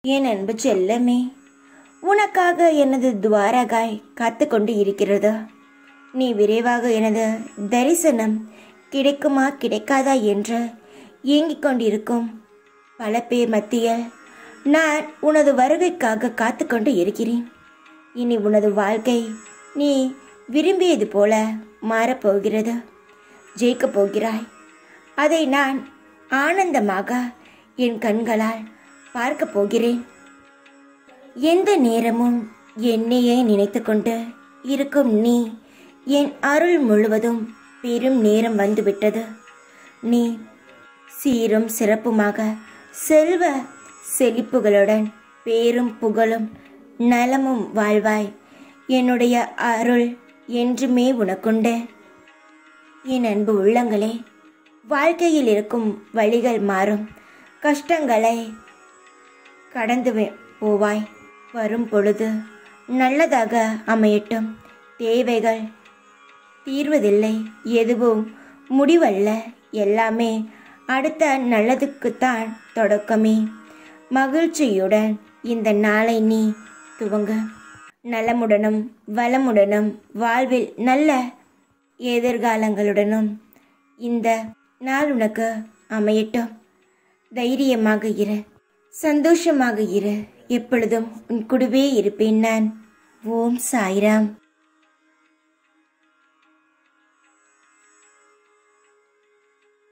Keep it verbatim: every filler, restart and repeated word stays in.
என் அன்பு செல்லமே, உனக்காக எனது துவாரகாய் காத்து கொண்டு இருக்கிறது. நீ விரைவாக எனது தரிசனம் கிடைக்குமா கிடைக்காதா என்று ஏங்கிக் கொண்டிருக்கும் பல பேர் மத்தியில் நான் உனது வருகைக்காக காத்து கொண்டு இருக்கிறேன். இனி உனது வாழ்க்கை நீ விரும்பியது போல மாறப்போகிறது. ஜெயிக்கப் போகிறாய். அதை நான் ஆனந்தமாக என் கண்களால் பார்க்க போகிறேன். எந்த நேரமும் என்னையே நினைத்து கொண்டு இருக்கும் நீ, என் அருள் முழுவதும் பெரும் நேரம் வந்துவிட்டது. நீ சீரும் சிறப்புமாக செல்வ செழிப்புகளுடன் பேரும் புகழும் நலமும் வாழ்வாய். என்னுடைய அருள் என்றுமே உனக்குண்டு. என் அன்பு உள்ளங்களே, வாழ்க்கையில் இருக்கும் வழிகள் மாறும். கஷ்டங்களை கடந்து போவாய். வரும் பொழுது நல்லதாக அமையட்டும். தேவைகள் தீர்வதில்லை, எதுவும் முடிவல்ல. எல்லாமே அடுத்த நல்லதுக்குத்தான் தொடக்கமே. மகிழ்ச்சியுடன் இந்த நாளை நீ துவங்க. நலமுடனும் வளமுடனும் வாழ்வில் நல்ல எதிர்காலங்களுடனும் இந்த நாள் உனக்கு அமையட்டும். தைரியமாக இரு, சந்தோஷமாக இரு. எப்பொழுதும் உன் கூடவே இருப்பேன் நான். ஓம் சாய்ராம்.